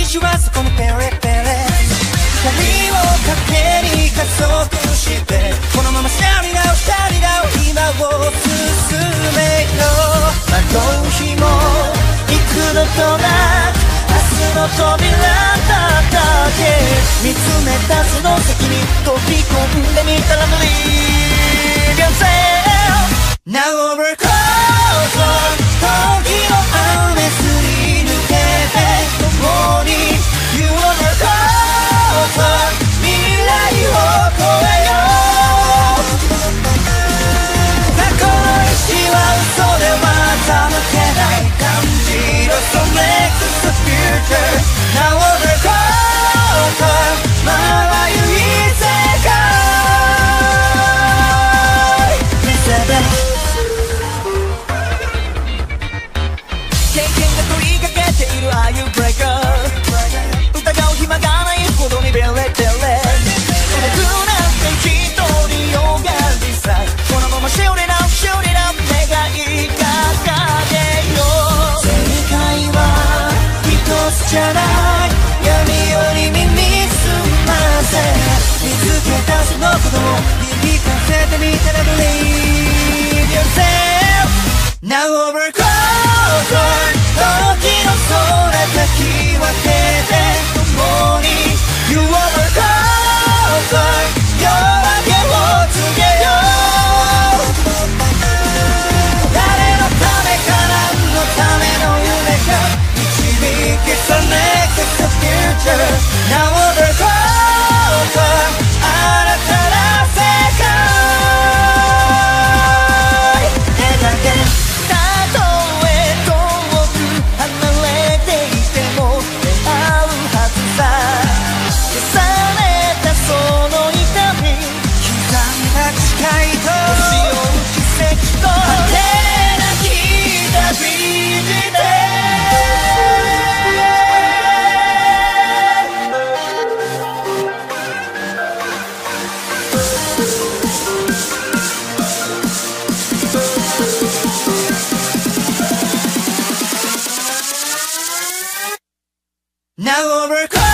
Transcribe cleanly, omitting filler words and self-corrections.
シュはそこのペレペレ光を勝手に加速してこのままシャリダウシャリダウ今を進めよう窓日も幾度となく明日の扉だけ見つめたその先に飛び込んでみたら Believe yourself Now over closer 時の雨すり抜けて共に You over closer 未来を越えよう過去の石は嘘では欺けない感じろ So next is the future Now over closer まばゆい世界見せて経験が問いかけているああいうブレイカー疑う暇がないほどにベレベレ僕なんて一人よがりさこのままシュリランシュリラン願い掲げよう正解は一つじゃない闇より耳すませ見つけたそのことを響かせてみたら Believe yourself Now over closer 時の空かき分けて共に You over closer 夜明けを告げよう誰のためか何のための夢か導きさ Next is the future Now over closer 新たな世界描けNow over